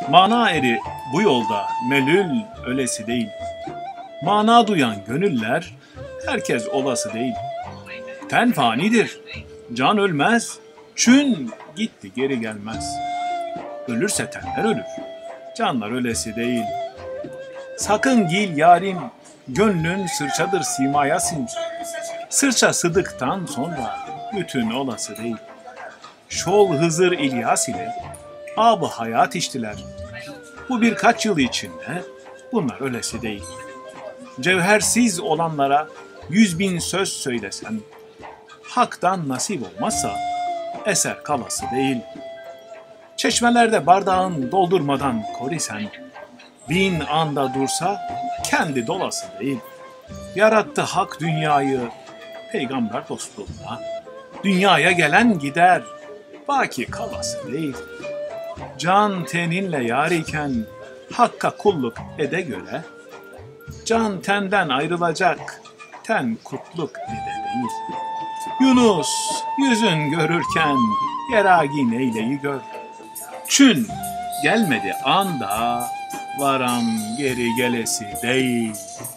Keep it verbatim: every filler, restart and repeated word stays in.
Mana eri bu yolda melül ölesi değil. Mana duyan gönüller herkes olası değil. Ten fanidir, can ölmez, çün gitti geri gelmez. Ölürse tenler ölür, canlar ölesi değil. Sakın gil yarim, gönlün sırçadır simaya sin. Sırça sıdıktan sonra bütün olası değil. Şol Hızır İlyas ile ab-ı hayat içtiler. Bu birkaç yıl içinde bunlar ölesi değil. Cevhersiz olanlara yüz bin söz söylesen, haktan nasip olmazsa eser kalası değil. Çeşmelerde bardağın doldurmadan korisen, bin anda dursa kendi dolası değil. Yarattı hak dünyayı peygamber dostluğuna, dünyaya gelen gider, baki kalası değil. Can teninle yar iken hakka kulluk ede göre, can tenden ayrılacak, ten kutluk ede değil. Yunus yüzün görürken yeragi neyleyi gör. Çün gelmedi anda varam geri gelesi değil.